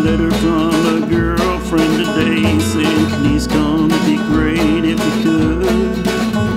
letter from a girlfriend today saying, please come, it'd be great if you could.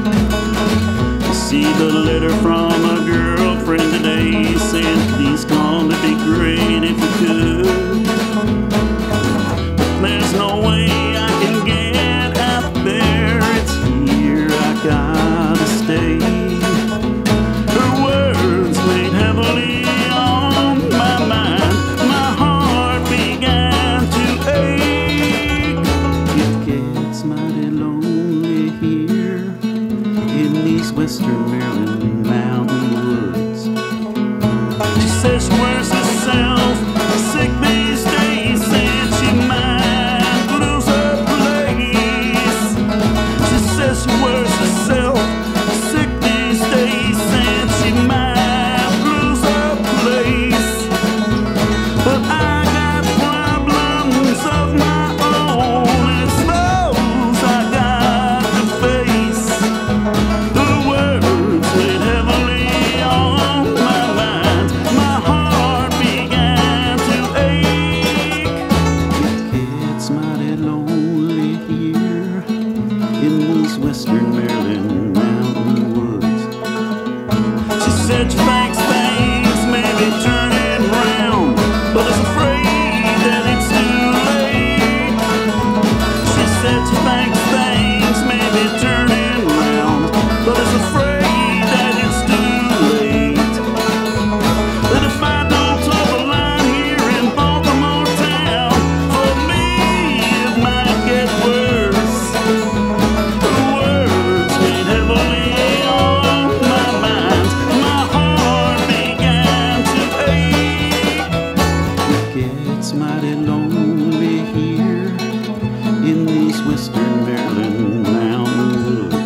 See the letter from a girlfriend today saying, please come, it'd be great if you could. But there's no way I can get out there, it's here I gotta stay. Her words weighed heavily on my mind, my heart began to ache. It gets mighty lonely here in these western Maryland mountain woods. She says she wears herself sick these days, and she might lose her place. She says she wears herself sick these days, and she might lose her place. But I got problems of my own, it's those I got to face. The words weighed heavily on my mind, my heart began to ache. It gets mighty lonely here in these western Maryland mountain woods. She said she thinks things may be turning round, but is afraid that it's too late. She said she thinks things may be turning round, but is afraid that it's too late. That if I don't toe the line here in Baltimore town, for me it might get worse. The words weighed heavily on my mind, my heart began to ache. It gets mighty lonely here in these western Maryland mountain woods.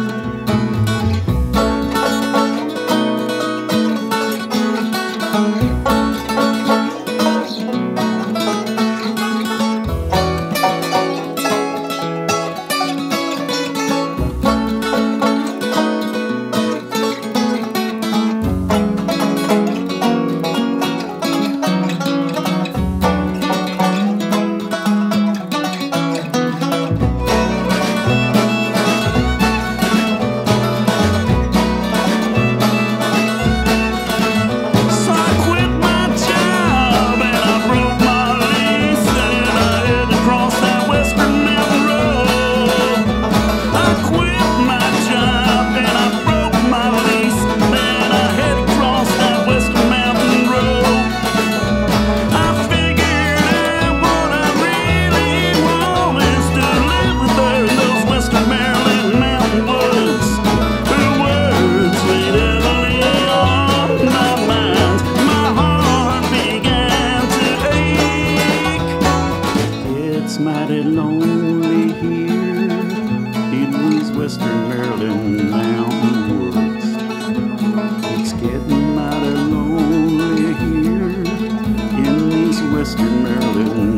So I quit my job and I broke my lease, and I had to cross that western mountain road. I quit my job and I broke my lease, and I had to cross that western mountain road. I figured out what I really want is to live with her in those western Maryland mountain woods. Her words weighed heavily on my mind, my heart began to ache. It's mighty lonely here in these western Maryland mountain woods. It's getting mighty lonely here in these western Maryland